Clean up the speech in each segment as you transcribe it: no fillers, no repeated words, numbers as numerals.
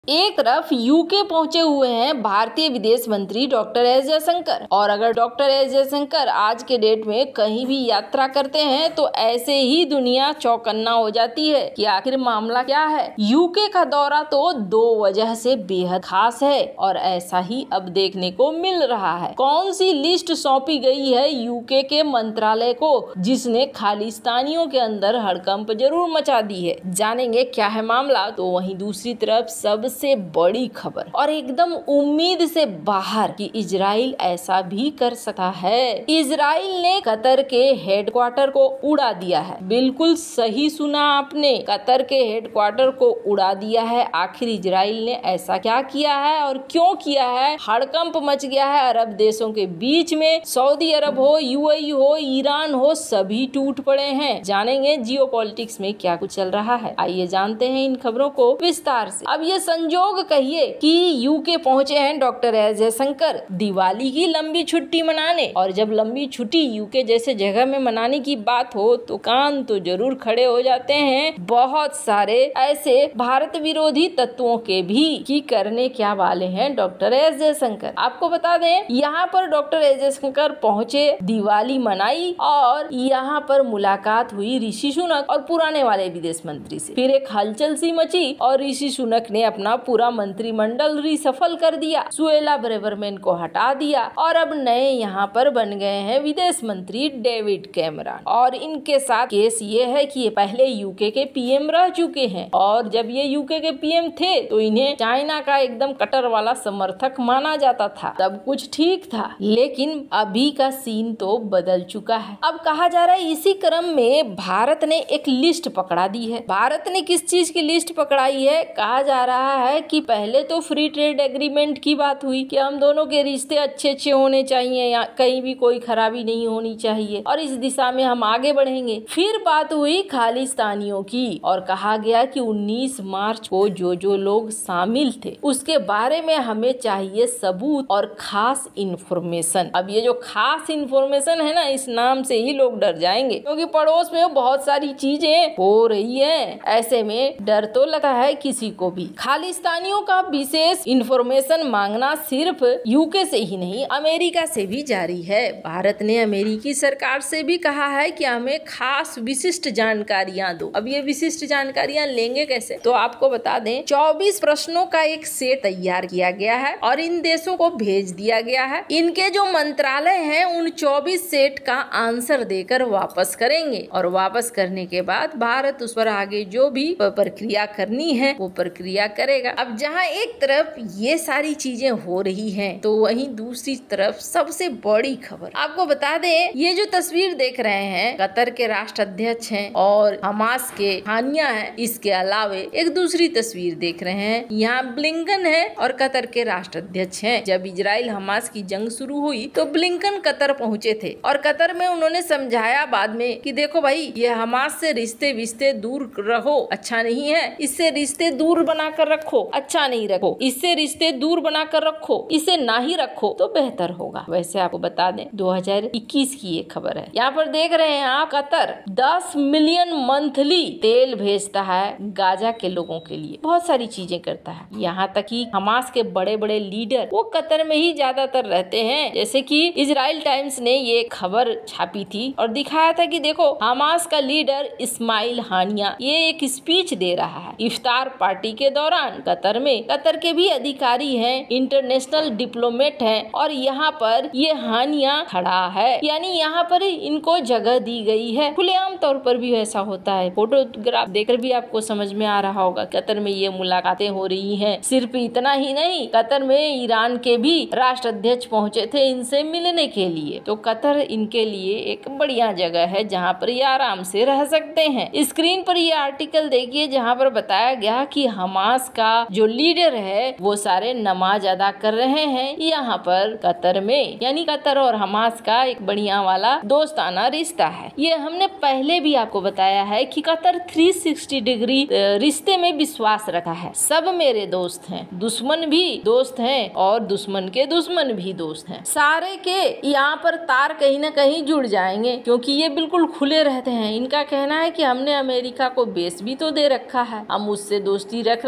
एक तरफ यूके पहुंचे हुए हैं भारतीय विदेश मंत्री डॉक्टर एस जयशंकर, और अगर डॉक्टर एस जयशंकर आज के डेट में कहीं भी यात्रा करते हैं तो ऐसे ही दुनिया चौकन्ना हो जाती है कि आखिर मामला क्या है। यूके का दौरा तो दो वजह से बेहद खास है और ऐसा ही अब देखने को मिल रहा है। कौन सी लिस्ट सौंपी गई है यूके के मंत्रालय को जिसने खालिस्तानियों के अंदर हड़कंप जरूर मचा दी है, जानेंगे क्या है मामला। तो वहीं दूसरी तरफ सबसे बड़ी खबर और एकदम उम्मीद से बाहर कि इजराइल ऐसा भी कर सकता है। इजराइल ने कतर के हेडक्वार्टर को उड़ा दिया है। बिल्कुल सही सुना आपने, कतर के हेडक्वार्टर को उड़ा दिया है। आखिर इजराइल ने ऐसा क्या किया है और क्यों किया है? हड़कंप मच गया है अरब देशों के बीच में। सऊदी अरब हो, यूएई हो, ईरान हो, सभी टूट पड़े हैं। जानेंगे जियोपॉलिटिक्स में क्या कुछ चल रहा है। आइए जानते हैं इन खबरों को विस्तार से। अब ये संजोग कहिए कि यूके पहुंचे हैं डॉक्टर एस जयशंकर दिवाली की लंबी छुट्टी मनाने, और जब लंबी छुट्टी यूके जैसे जगह में मनाने की बात हो तो कान तो जरूर खड़े हो जाते हैं बहुत सारे ऐसे भारत विरोधी तत्वों के भी कि करने क्या वाले हैं डॉक्टर एस जयशंकर। आपको बता दें यहाँ पर डॉक्टर एस जयशंकर पहुंचे, दिवाली मनाई और यहाँ पर मुलाकात हुई ऋषि सुनक और पुराने वाले विदेश मंत्री से। फिर एक हलचल सी मची और ऋषि सुनक ने अपना पूरा मंत्रिमंडल रिसफल कर दिया, सुएला ब्रेवरमैन को हटा दिया और अब नए यहाँ पर बन गए हैं विदेश मंत्री डेविड कैमरन। और इनके साथ केस ये है कि ये पहले यूके के पीएम रह चुके हैं और जब ये यूके के पीएम थे तो इन्हें चाइना का एकदम कट्टर वाला समर्थक माना जाता था। तब कुछ ठीक था, लेकिन अभी का सीन तो बदल चुका है। अब कहा जा रहा है इसी क्रम में भारत ने एक लिस्ट पकड़ा दी है। भारत ने किस चीज की लिस्ट पकड़ाई है? कहा जा रहा है कि पहले तो फ्री ट्रेड एग्रीमेंट की बात हुई कि हम दोनों के रिश्ते अच्छे होने चाहिए, या कहीं भी कोई खराबी नहीं होनी चाहिए और इस दिशा में हम आगे बढ़ेंगे। फिर बात हुई खालिस्तानियों की और कहा गया कि 19 मार्च को जो लोग शामिल थे उसके बारे में हमें चाहिए सबूत और खास इंफॉर्मेशन। अब ये जो खास इंफॉर्मेशन है ना, इस नाम से ही लोग डर जाएंगे क्योंकि पड़ोस में बहुत सारी चीजें हो रही है। ऐसे में डर तो लगा है किसी को भी। खालिस्तानियों का विशेष इंफॉर्मेशन मांगना सिर्फ यूके से ही नहीं, अमेरिका से भी जारी है। भारत ने अमेरिकी सरकार से भी कहा है कि हमें खास विशिष्ट जानकारियां दो। अब ये विशिष्ट जानकारियां लेंगे कैसे? तो आपको बता दें 24 प्रश्नों का एक सेट तैयार किया गया है और इन देशों को भेज दिया गया है। इनके जो मंत्रालय हैं उन 24 सेट का आंसर देकर वापस करेंगे और वापस करने के बाद भारत उस पर आगे जो भी प्रक्रिया करनी है वो प्रक्रिया करेगा। अब जहां एक तरफ ये सारी चीजें हो रही हैं तो वहीं दूसरी तरफ सबसे बड़ी खबर आपको बता दें, ये जो तस्वीर देख रहे हैं कतर के राष्ट्राध्यक्ष हैं और हमास के हानिया हैं। इसके अलावे एक दूसरी तस्वीर देख रहे हैं, यहाँ ब्लिंकन है और कतर के राष्ट्राध्यक्ष हैं। जब इजराइल हमास की जंग शुरू हुई तो ब्लिंकन कतर पहुंचे थे और कतर में उन्होंने समझाया बाद में कि देखो भाई, ये हमास से रिश्ते दूर रहो, अच्छा नहीं है। इससे रिश्ते दूर बनाकर रखो, अच्छा नहीं रखो। इससे रिश्ते दूर बनाकर रखो, इसे ना ही रखो तो बेहतर होगा। वैसे आपको बता दें 2021 की ये खबर है। यहाँ पर देख रहे हैं आप, कतर 10 मिलियन मंथली तेल भेजता है गाजा के लोगों के लिए, बहुत सारी चीजें करता है। यहाँ तक कि हमास के बड़े बड़े लीडर वो कतर में ही ज्यादातर रहते हैं। जैसे कि इजराइल टाइम्स ने ये खबर छापी थी और दिखाया था कि देखो हमास का लीडर इस्माइल हानिया ये एक स्पीच दे रहा है इफ्तार पार्टी के दौरान कतर में। कतर के भी अधिकारी हैं, इंटरनेशनल डिप्लोमेट हैं और यहाँ पर ये हानिया खड़ा है, यानी यहाँ पर इनको जगह दी गई है। खुलेआम तौर पर भी ऐसा होता है, फोटोग्राफ देखकर भी आपको समझ में आ रहा होगा। कतर में ये मुलाकातें हो रही हैं। सिर्फ इतना ही नहीं, कतर में ईरान के भी राष्ट्राध्यक्ष पहुंचे थे इनसे मिलने के लिए। तो कतर इनके लिए एक बढ़िया जगह है जहाँ पर ये आराम से रह सकते हैं। स्क्रीन पर ये आर्टिकल देखिए जहाँ पर बताया गया कि हमास का जो लीडर है वो सारे नमाज अदा कर रहे हैं यहाँ पर कतर में, यानी कतर और हमास का एक बढ़िया वाला दोस्ताना रिश्ता है। ये हमने पहले भी आपको बताया है कि कतर 360 डिग्री रिश्ते में विश्वास रखा है। सब मेरे दोस्त हैं, दुश्मन भी दोस्त हैं और दुश्मन के दुश्मन भी दोस्त हैं। सारे के यहाँ पर तार कहीं न कहीं जुड़ जाएंगे क्योंकि ये बिल्कुल खुले रहते हैं। इनका कहना है कि हमने अमेरिका को बेस भी तो दे रखा है, हम उससे दोस्ती रख रहे हैं तो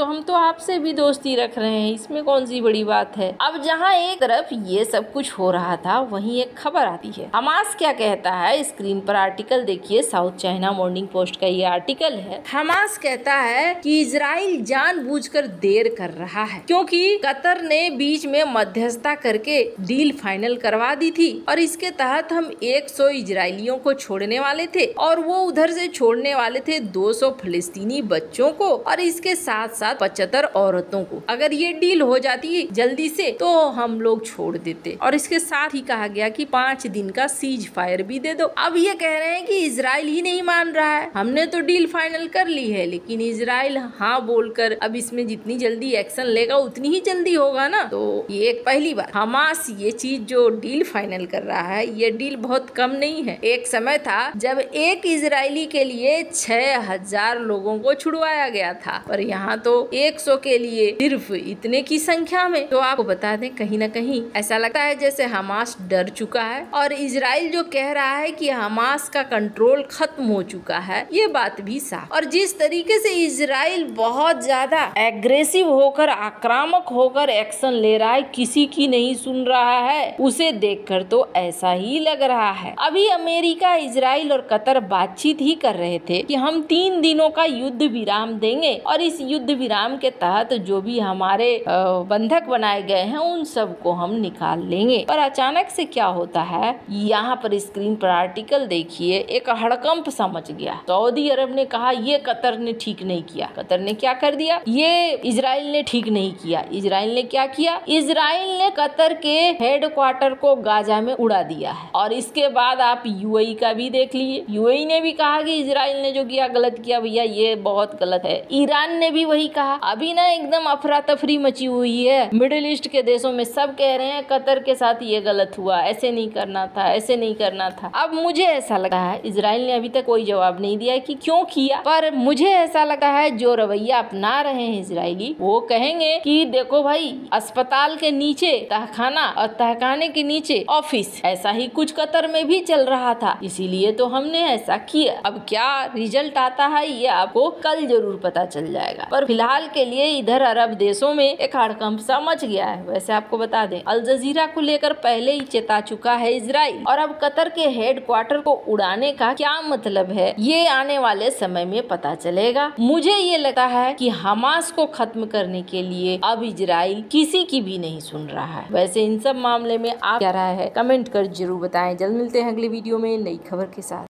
हम तो आपसे भी दोस्ती रख रहे हैं, इसमें कौन सी बड़ी बात है। अब जहाँ एक तरफ ये सब कुछ हो रहा था, वहीं एक खबर आती है। हमास क्या कहता है, स्क्रीन पर आर्टिकल देखिए, साउथ चाइना मॉर्निंग पोस्ट का ये आर्टिकल है। हमास कहता है कि इजराइल जानबूझकर देर कर रहा है क्योंकि कतर ने बीच में मध्यस्थता करके डील फाइनल करवा दी थी और इसके तहत हम 100 इजरायलियों को छोड़ने वाले थे और वो उधर से छोड़ने वाले थे 200 फिलिस्तीनी बच्चों को और इसके साथ साथ 75 औरतों को। अगर ये डील हो जाती जल्दी से तो हम लोग छोड़ देते और इसके साथ ही कहा गया कि 5 दिन का सीज फायर भी दे दो। अब ये कह रहे हैं कि इजराइल ही नहीं मान रहा है, हमने तो डील फाइनल कर ली है, लेकिन इजराइल हाँ बोलकर अब इसमें जितनी जल्दी एक्शन लेगा उतनी ही जल्दी होगा ना। तो ये एक पहली बात, हमास ये चीज जो डील फाइनल कर रहा है, ये डील बहुत कम नहीं है। एक समय था जब एक इजरायली के लिए 6000 लोगों को छुड़वाया गया था और यहाँ तो 100 के लिए सिर्फ इतने की संख्या में। तो आपको बता दें, कहीं ना कहीं ऐसा लगता है जैसे हमास डर चुका है और इजराइल जो कह रहा है कि हमास का कंट्रोल खत्म हो चुका है, ये बात भी साफ। और जिस तरीके से इजराइल बहुत ज्यादा एग्रेसिव होकर, आक्रामक होकर एक्शन ले रहा है, किसी की नहीं सुन रहा है, उसे देखकर तो ऐसा ही लग रहा है। अभी अमेरिका, इजराइल और कतर बातचीत ही कर रहे थे कि हम 3 दिनों का युद्ध विराम देंगे और इस युद्ध विराम के तहत जो भी हमारे बंधक बनाए गए हैं उन सबको हम निकाल लेंगे। पर अचानक से क्या होता है, यहाँ पर स्क्रीन पर आर्टिकल देखिए, एक हड़कंप सा मच गया। सऊदी अरब ने कहा ये कतर ने ठीक नहीं किया। कतर ने क्या कर दिया, ये इजराइल ने ठीक नहीं किया। इजराइल ने क्या किया, इजराइल ने कतर के हेडक्वार्टर को गाजा में उड़ा दिया है। और इसके बाद आप यूएई का भी देख लीजिए, यूएई ने भी कहा कि इजराइल ने जो किया गलत किया भैया, ये बहुत गलत है। ईरान ने भी वही कहा। अभी ना एकदम अफरा तफरी मची हुई है मिडिल ईस्ट के देशों में, सब कह रहे हैं कतर के साथ ये गलत हुआ, ऐसे नहीं करना था, ऐसे नहीं करना था। अब मुझे ऐसा लगा है, इजराइल ने अभी तक कोई जवाब नहीं दिया है कि क्यों किया, पर मुझे ऐसा लगा है जो रवैया अपना रहे हैं इजरायली, वो कहेंगे कि देखो भाई, अस्पताल के नीचे तहखाना और तहखाने के नीचे ऑफिस, ऐसा ही कुछ कतर में भी चल रहा था, इसीलिए तो हमने ऐसा किया। अब क्या रिजल्ट आता है ये आपको कल जरूर पता चल जाएगा, पर फिलहाल के लिए इधर अरब देशों में एक हड़कंप सा मच गया है। वैसे आपको बता दें, अल जजीरा को लेकर पहले ही चेता चुका है इजराइल, और अब कतर के हेडक्वार्टर को उड़ाने का क्या मतलब है ये आने वाले समय में पता चलेगा। मुझे ये लगता है कि हमास को खत्म करने के लिए अब इजराइल किसी की भी नहीं सुन रहा है। वैसे इन सब मामले में आप क्या राय है, कमेंट कर जरूर बताएं। जल्द मिलते हैं अगली वीडियो में नई खबर के साथ।